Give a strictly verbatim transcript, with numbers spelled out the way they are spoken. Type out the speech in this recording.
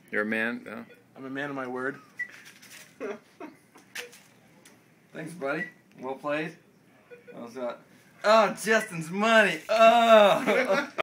You're a man? No. I'm a man of my word. Thanks, buddy. Well played. What was that? Oh, Justin's money. Oh.